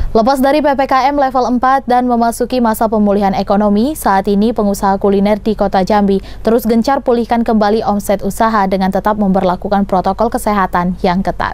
Lepas dari PPKM level 4 dan memasuki masa pemulihan ekonomi, saat ini pengusaha kuliner di Kota Jambi terus gencar pulihkan kembali omset usaha dengan tetap memberlakukan protokol kesehatan yang ketat.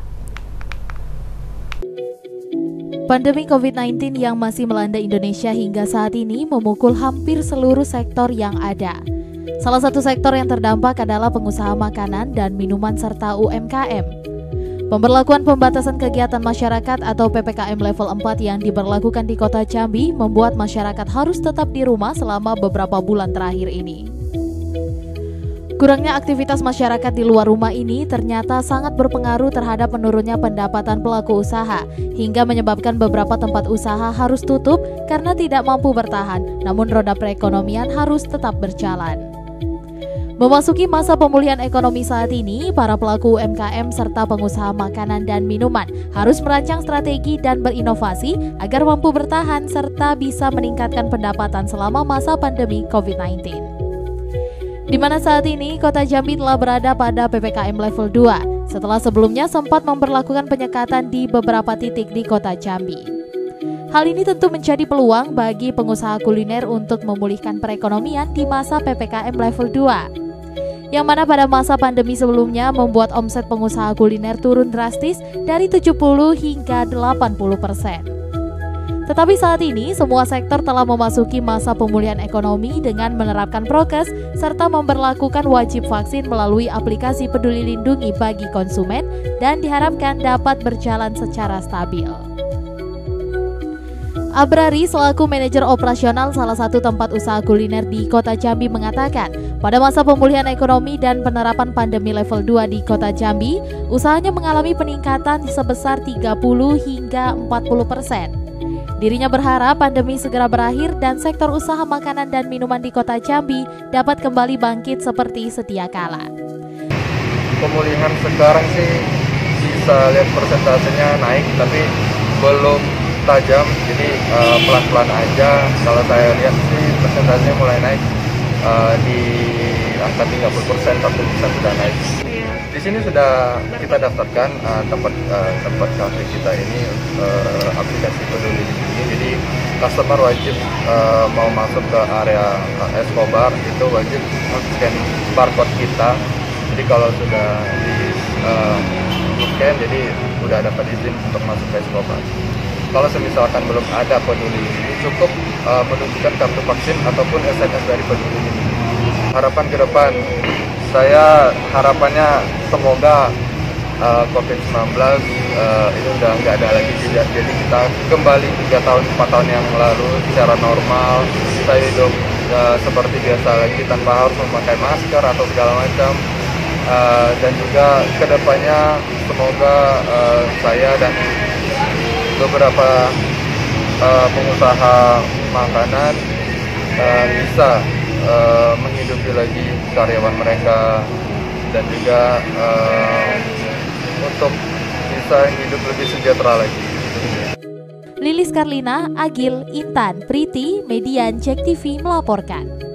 Pandemi COVID-19 yang masih melanda Indonesia hingga saat ini memukul hampir seluruh sektor yang ada. Salah satu sektor yang terdampak adalah pengusaha makanan dan minuman serta UMKM. Pemberlakuan pembatasan kegiatan masyarakat atau PPKM level 4 yang diberlakukan di Kota Jambi membuat masyarakat harus tetap di rumah selama beberapa bulan terakhir ini. Kurangnya aktivitas masyarakat di luar rumah ini ternyata sangat berpengaruh terhadap menurunnya pendapatan pelaku usaha, hingga menyebabkan beberapa tempat usaha harus tutup karena tidak mampu bertahan, namun roda perekonomian harus tetap berjalan. Memasuki masa pemulihan ekonomi saat ini, para pelaku UMKM serta pengusaha makanan dan minuman harus merancang strategi dan berinovasi agar mampu bertahan serta bisa meningkatkan pendapatan selama masa pandemi COVID-19. Di mana saat ini Kota Jambi telah berada pada PPKM level 2, setelah sebelumnya sempat memberlakukan penyekatan di beberapa titik di Kota Jambi. Hal ini tentu menjadi peluang bagi pengusaha kuliner untuk memulihkan perekonomian di masa PPKM level 2. Yang mana pada masa pandemi sebelumnya membuat omset pengusaha kuliner turun drastis dari 70 hingga 80%. Tetapi saat ini semua sektor telah memasuki masa pemulihan ekonomi dengan menerapkan prokes serta memberlakukan wajib vaksin melalui aplikasi Peduli Lindungi bagi konsumen dan diharapkan dapat berjalan secara stabil. Abrari selaku manajer operasional salah satu tempat usaha kuliner di Kota Jambi mengatakan, pada masa pemulihan ekonomi dan penerapan pandemi level 2 di Kota Jambi, usahanya mengalami peningkatan sebesar 30 hingga 40%. Dirinya berharap pandemi segera berakhir dan sektor usaha makanan dan minuman di Kota Jambi dapat kembali bangkit seperti sedia kala. Pemulihan sekarang sih bisa lihat persentasenya naik, tapi belum tajam, jadi pelan-pelan aja. Kalau saya lihat sih persentasenya mulai naik di angka 30%, 40% sudah naik. Di sini sudah kita daftarkan tempat kafe kita ini aplikasi Peduli Lindungi. Jadi customer wajib mau masuk ke area Escobar itu wajib scan barcode kita. Jadi kalau sudah di scan, jadi sudah dapat izin untuk masuk ke Escobar. Kalau misalkan belum ada Peduli Lindungi, cukup menunjukkan kartu vaksin ataupun SMS dari Peduli Lindungi. Harapan ke depan, saya harapannya semoga COVID-19 ini udah nggak ada lagi, jadi kita kembali 3 tahun 4 tahun yang lalu secara normal, saya hidup seperti biasa lagi tanpa harus memakai masker atau segala macam. Dan juga kedepannya semoga saya dan beberapa pengusaha makanan bisa menghidupi lagi karyawan mereka dan juga untuk bisa hidup lebih sejahtera lagi. Lilis Karlina, Agil, Intan, Priti, Median, Jack TV melaporkan.